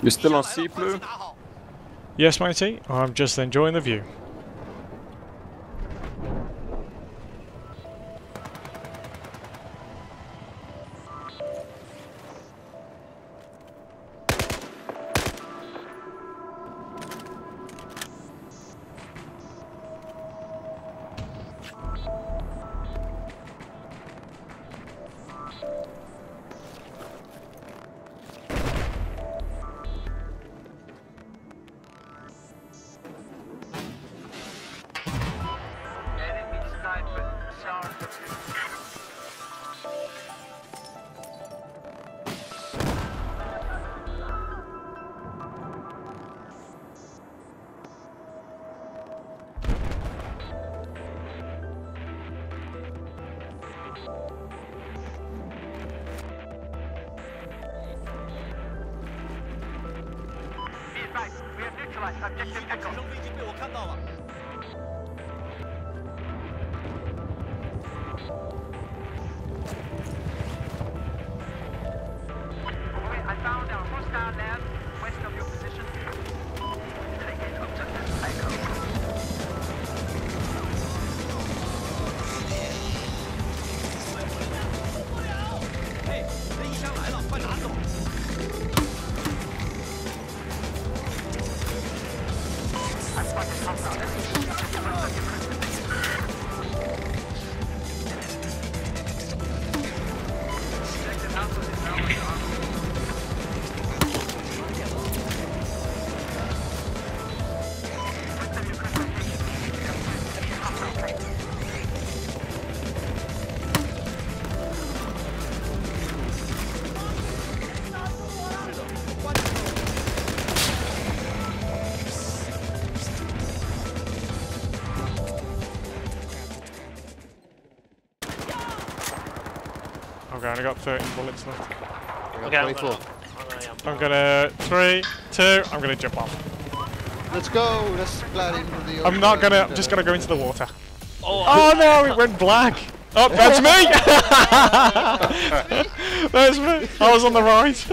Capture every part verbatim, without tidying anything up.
You're still on sea, Blue? Yes, matey. I'm just enjoying the view. I found our hostile land west of your position. Taking objective Echo. Hey, 这一箱来了，快拿走！ Okay, I only got thirteen bullets left. Okay, I'm twenty-four. gonna, I'm gonna, I'm gonna three, two. I'm gonna jump off. Let's go. Let's splat into the. I'm not open, gonna. uh, I'm just gonna go into the water. Oh, Oh no! It went black. Oh, that's me. That's me. I was on the right.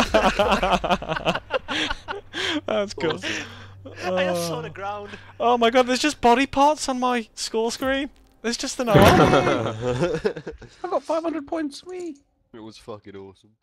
That's cool. Awesome. I just saw the ground. Oh my god! There's just body parts on my score screen. There's just an arm. I got five hundred points, we. It was fucking awesome.